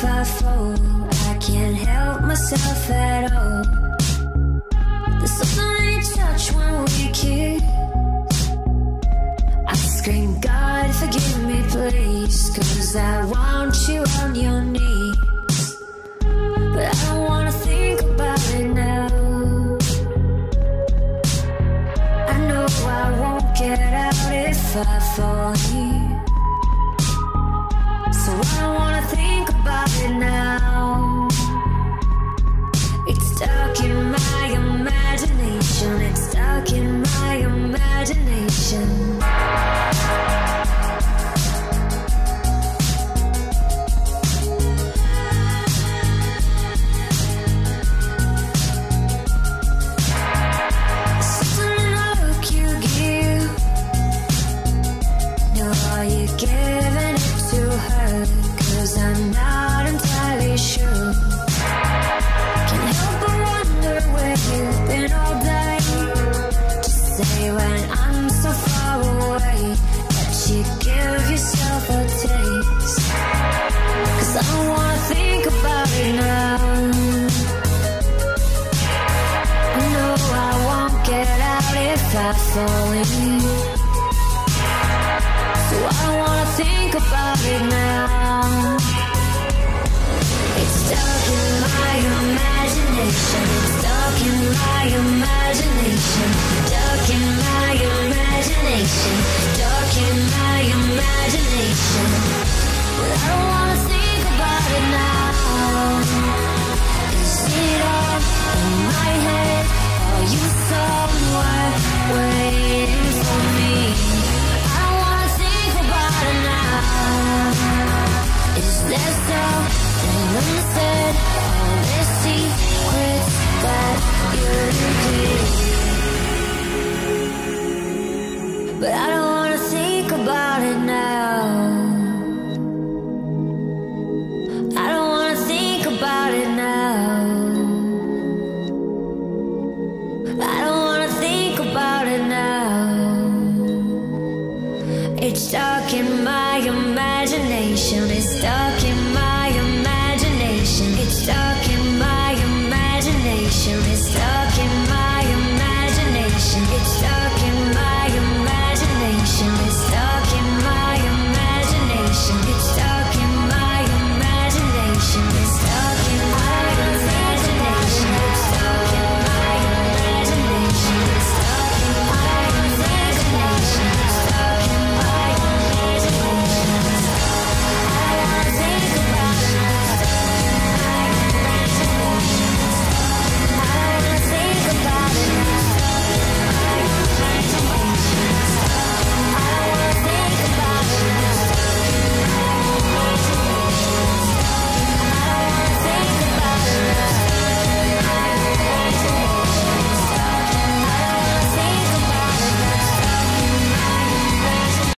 if I fall, I can't help myself at all. There's something in your touch when we kiss. I scream, God, forgive me, please, 'cause I want you on your knees. But I don't wanna think about it now. I know I won't get out if I fall here. So I don't wanna think about it now. It's stuck in my imagination. It's stuck in my imagination. Something in the look you give. No, are you giving it to her? 'Cause I'm not entirely sure. Can't help but wonder where you've been all day. Just say when I'm so far away that you give yourself a taste. 'Cause I don't wanna think about it now. I know I won't get out if I fall in. So I don't wanna think about it now. It's stuck in my imagination. It's stuck in my imagination. Stuck in my imagination. Stuck in my imagination. But I don't wanna think about it now. Is it all in my head? Are you somewhere waiting for me? I don't wanna think about it now. Is there something unsaid? All the secrets that you keep. But I don't wanna think about it now. I don't wanna think about it now. I don't wanna think about it now. It's stuck in my imagination. It's stuck